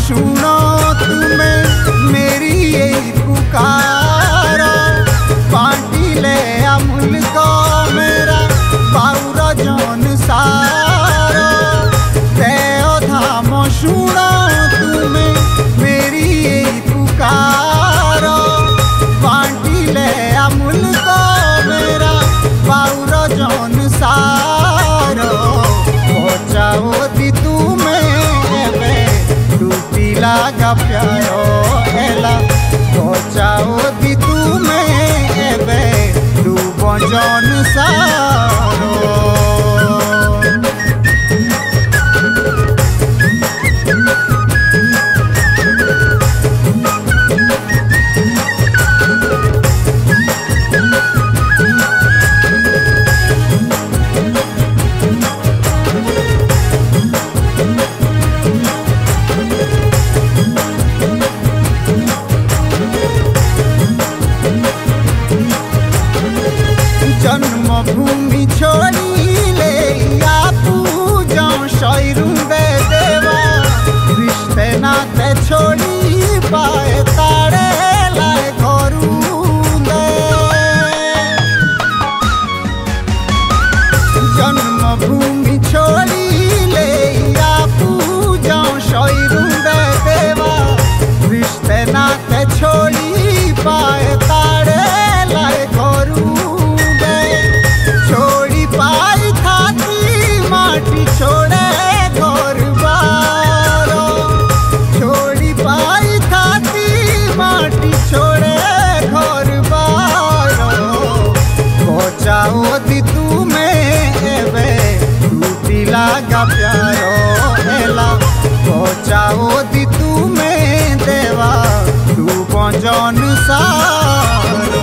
सुनो तुम्हें मेरी यही पुकार, बांटी ले अमूल को मेरा बाउर जौन सारो, देओ धाम सुनो तुम्हें मेरी यही पुकार, बांटी ले अमूल को मेरा बाउर जौन सारो, पहुँचाओ दी तुम्हें लागा प्यारो एला, पहुँचाओ दी तुम्हें एबे डूबो जौन सारो। जन्मभूमि छोड़ी ले या पूजा शैरू दे देवा, रिश्ते नाते छोड़ी पाए तारे लाए घरू दे। जन्मभूमि छोड़ी ले या पूजा शैरू दे देवा, रिश्ते नाते छोड़ी पाए तारे लाए घरू छोड़े घर बारो, छोड़ी पाई खाती माटी छोड़े घर बारो, पहुँचाओ दी तुम्हें एबे टूटी लागा प्यारो एला, पहुँचाओ दी तुम्हें देवा डूबो जौन सारो।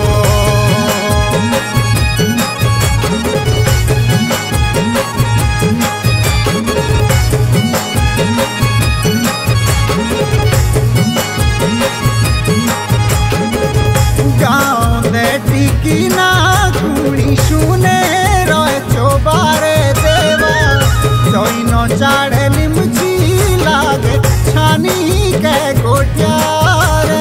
टिकी ना कुड़ी सुने रहे चोबारे देवा, चैनो चाड़े लिमची लागे छानी के गोटियारे,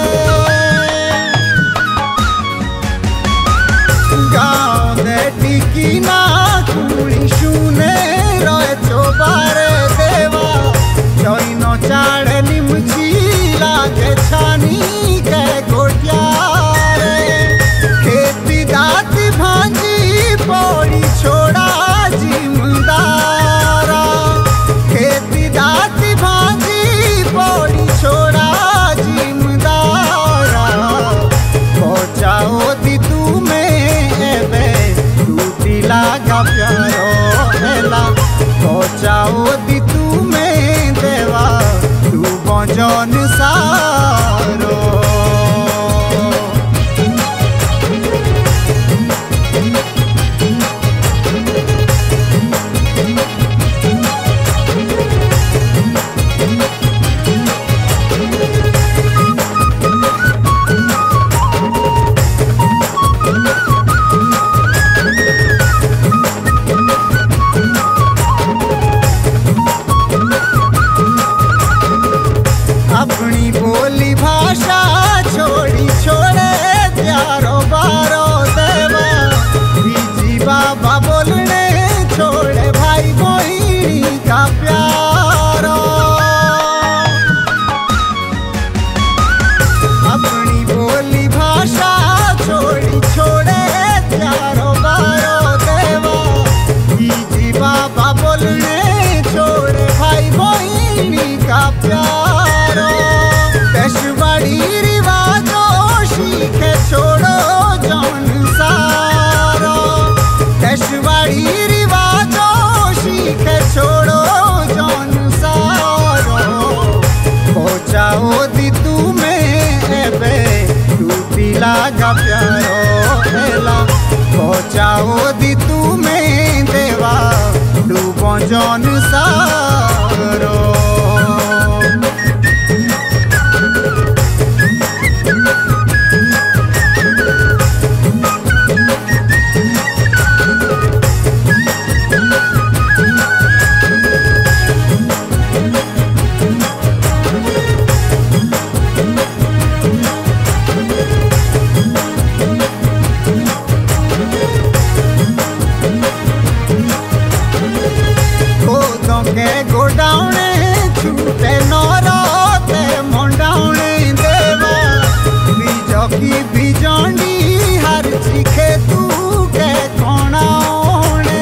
गाँव दे टिकी ना कुड़ी सुने रहे चोबारे देवा, चैनो चाड़े लिमची लागे छानी के गोटियारे, खेती दाती भांजी पौड़ी छोड़ा जिमदारा, खेती दाती भांजी पौड़ी छोड़ा जिमदारा, पहुँचाओ दी तुम्हें एबे टूटी लागा प्यारो एला, पहुँचाओ दी तुम्हें देवा डूबो जौन सारो। अपनी बोली भाषा छोड़ी छोड़े प्यारो बारो देवा, बीजी बाबा बोलने छोड़े भाई बहिनी का प्यारो, अपनी बोली भाषा छोड़ी छोड़े प्यारो बारो देवा, बीजी बाबा बोलने छोड़े भाई बहिनी का प्यारो, देशवाड़ी रिवाजों सीखे छोड़ो जौन सारो, देशवाड़ी रिवाजों सीखे छोड़ो जौन सारो, पहुँचाओ दी तुम्हें एबे टूटी लागा प्यारो एला, पहुँचाओ दी तुम्हें देवा डूबो जौन सारो। के गोडाउने छूटे नौरते मंडाउने देवा बीज की बीजंडी हर चिखे तू के कोणाउने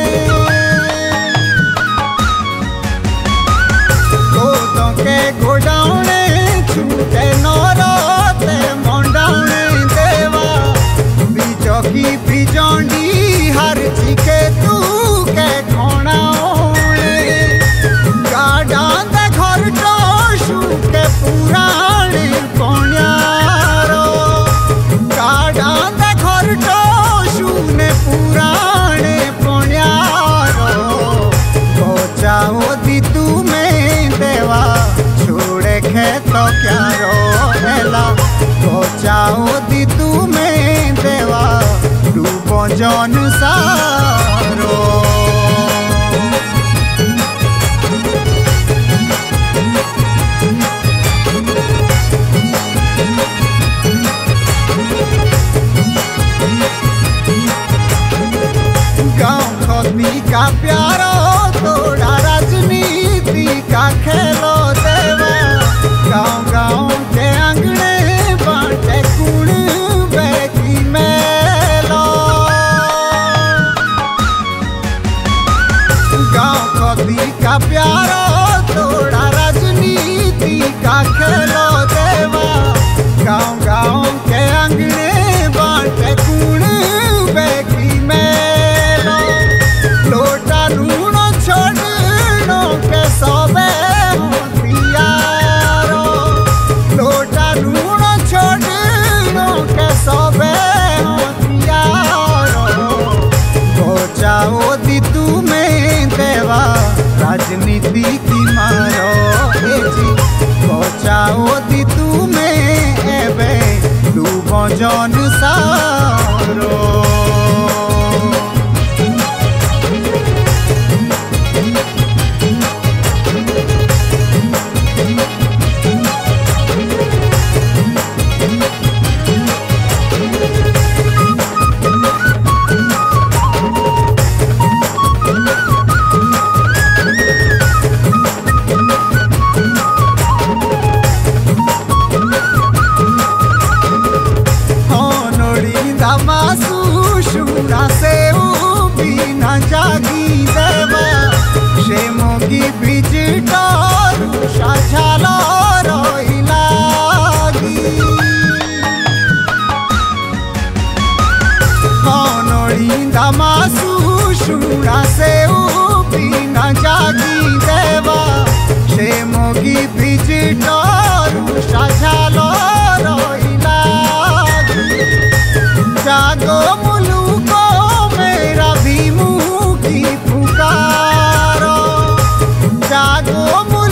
गोदों के गोडाउने छूटे नौरते मंडाउने देवा बीज की बीजंडी हर चिखे तू के कोणाउने गाडांत घर टोशु के पुराणे कोण्यारो गाडांत घर टोशु ने पुराणे कोण्यारो बचाओ दी तू में देवा छोड़े खेत क्या रोला बचाओ दी तू में देवा डूबो जन सारो का प्यारो तोड़ा राजनीति का खेलो देवा गाँव गाँव के अंगने बांटे कुण बेकी मेलो गाँव कदी का प्यारो तोड़ा राजनीति का खेलो देवा गाँव गाँव के अंगने बांटे कुण बेकी मेलो लोटा लूण छोड़नो के सबे होतियारो लोटा लूण छोड़नो के सबे होतियारो बचाओ दी तू में देवा राजनीति की मारो जी बचाओ दी तू में एबे डूबो जन सारो शुरा से बिना जागी देवा शेमो की बीज डारू साझाला रोई लागी नोड़ी दामासु शुरा से बिना जागी देवा शेमो की बीज डारू साझाला रोई लागी जागो मुलुको मेरा भीमू की पुकारो जागो